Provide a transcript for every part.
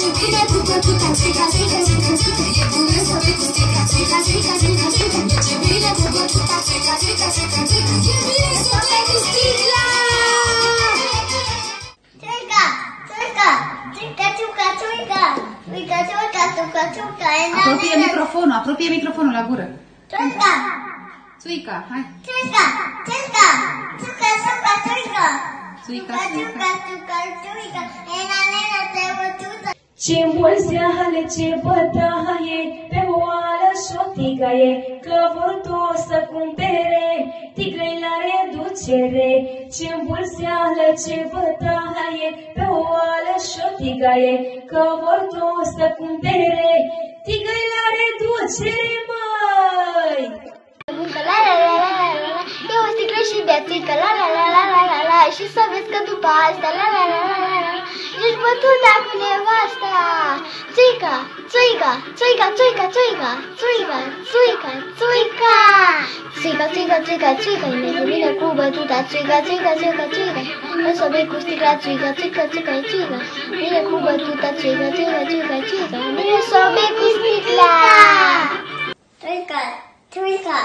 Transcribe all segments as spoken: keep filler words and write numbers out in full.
bine cu bătuta, strica, strica, strica, strica. E bună să vei cu strica, strica, strica, strica, strica. Merge bine cu bătuta, strica, strica, strica, strica. E bine să vei cu sticla. Strica, strica, strica, strica, strica. Strica, strica, strica, strica. Apropie microfonul, apropie microfonul la gură. Strica. Țuica, hai. Strica, strica, strica, strica, strica. Țuica, strica, strica, strica. Ena, nena, te bătuta. Ce mulțeale, ce bătaie, pe oală și-o tigaie, că vor toți să cumpere tigrei la reducere. Ce mulțeale, ce bătaie, pe oală și-o tigaie, că vor toți să cumpere tigrei la reducere, măi! La la la la la la la, e o sticlă și beațică, la la la la la la la, și să vezi că după asta, la la la la la la, ești bătuta cu nevasta. Țuica, țuica, țuica, țuica, țuica, țuica, țuica, țuica. Țuica, țuica, țuica, țuica, e bine cu bătuta, țuica, țuica, țuica, țuica. O să bei cu sticla, țuica, țuica, țuica, țuica. Bine cu bătuta, țuica, țuica, țuica, țuica. Bine să bei cu sticla. Țuica, țuica.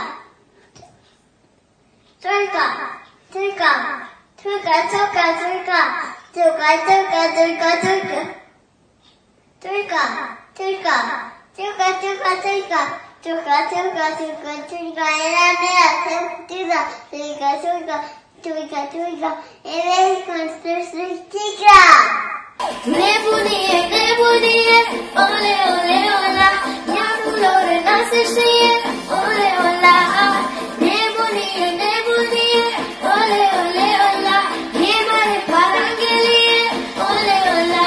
Țuica, țuica, țuica, țuica, țuica, țuica, țuica, țuica, țuica. Țuica, țuica, țuica, țuica, țuica, țuica, țuica, țuica, țuica, era mea, țuica, țuica, țuica, țuica, țuica, era țuica. Nebunie, nebunie, ole, ole, ola, iarul ore n-se știe, ole, ola. Nebunie, nebunie, ole, ole, ola, e mare paranghelie, ole, ola.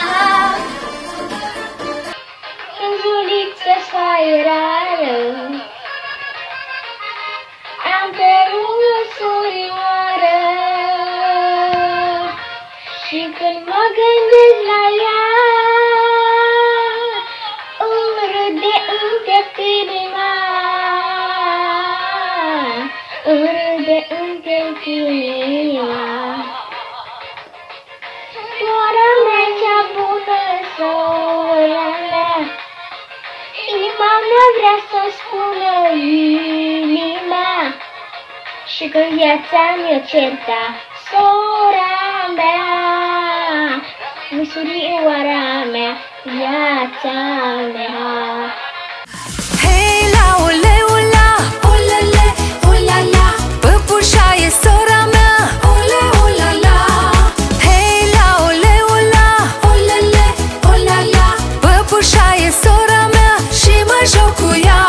Înjuliță faierară, am pe lungă surioară, și când mă gândesc la ea, îmi râde între-inima, îmi râde între-inima. Sora mea cea bună, sora mea, inima mea vrea să spună inima, și când viața mi-o certa, sora mea, surioara mea, viața mea. Hei la ole ola, olele, olala, păpușa e sora mea, ole olala. Hei la ole ola, olele, olala, păpușa e sora mea și mă joc cu ea.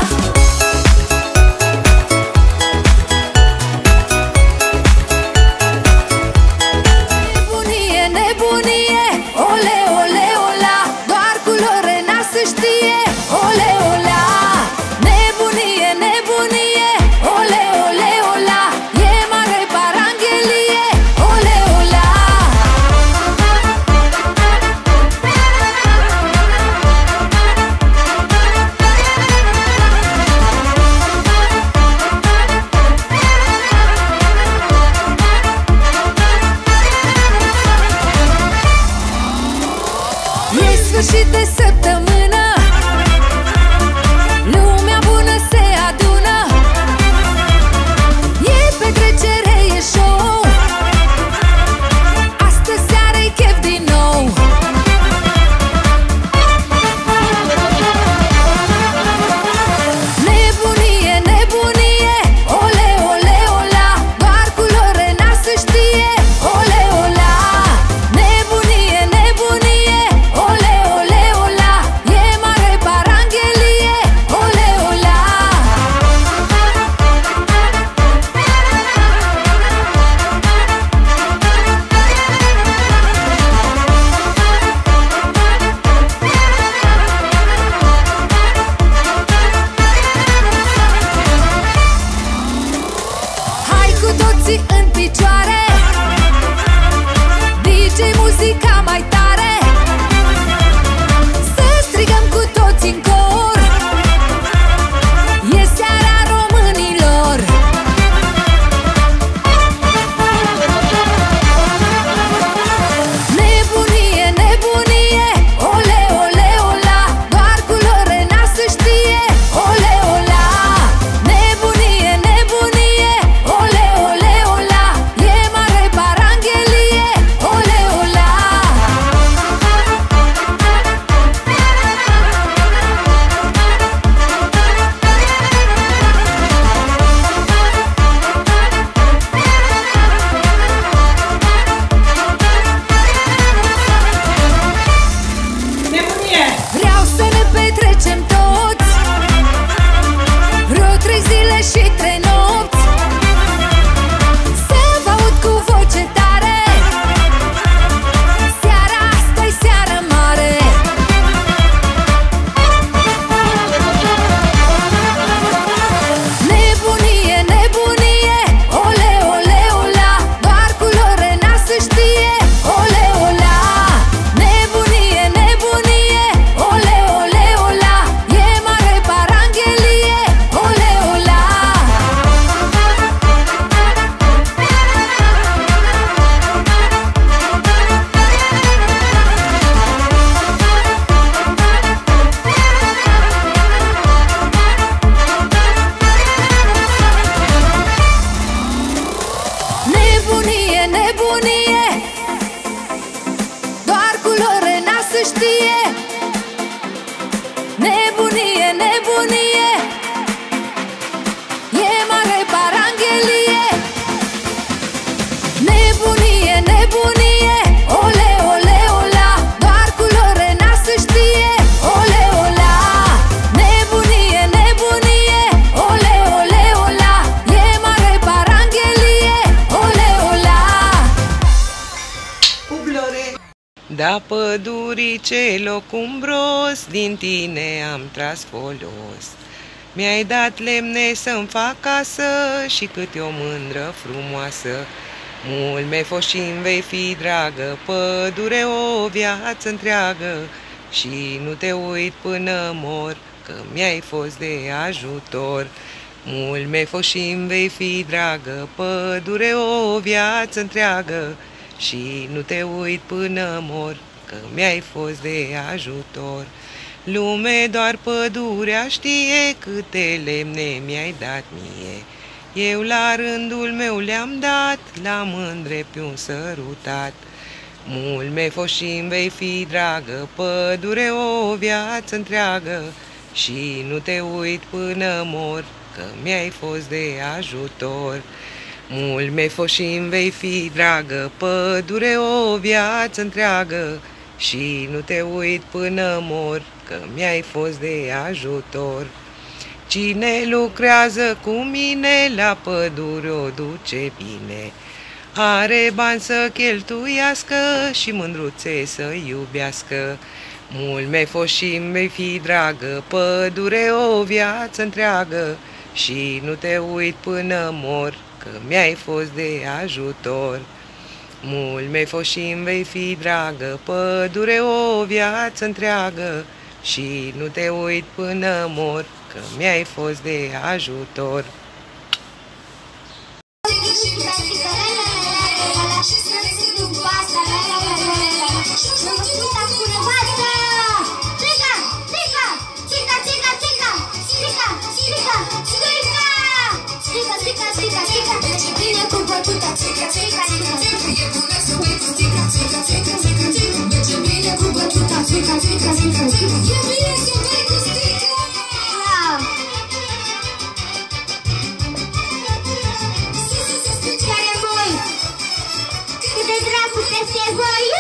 Nebunie, nebunie, ole ole ola, doar culore n-ar să știe, ole ola. Nebunie, nebunie, ole ole ola, e mare paranghelie, ole ola. E sfârșit de săptămână, lumea bună se adună, e petrecere, e show, astăzi seară-i chef din nou. Nebunie, nebunie, ole ole ola, doar culore n-ar să știe, ole ola. Nebunie, nebunie, ole ole ola, Da, pădurice, loc umbros, din tine am tras folos. Mi-ai dat lemne să-mi fac casă și câte o mândră frumoasă. Mult mi-ai fost și-mi vei fi dragă, pădure o viață întreagă, și nu te uit până mor, că mi-ai fost de ajutor. Mult mi-ai fost și-mi vei fi dragă, pădure o viață întreagă, și nu te uit până mor, că mi-ai fost de ajutor. Lume doar pădurea știe câte lemne mi-ai dat mie. Eu la rândul meu le-am dat, la mândre pe un sărutat. Mult mi-ai fost și-mi vei fi dragă, pădure o viață întreagă, și nu te uit până mor, că mi-ai fost de ajutor. Mult mi-ai fost și-mi vei fi dragă, pădure o viață întreagă, și nu te uit până mor, că mi-ai fost de ajutor. Cine lucrează cu mine la pădure o duce bine, are bani să cheltuiască și mândruțe să iubească. Mult mi-ai fost și-mi vei fi dragă, pădure o viață întreagă, și nu te uit până mor, că mi-ai fost de ajutor. Mult mi-ai fost și-mi vei fi dragă, pădure o viață întreagă, și nu te uit până mor, că mi-ai fost de ajutor. Cât de dracu peste voi!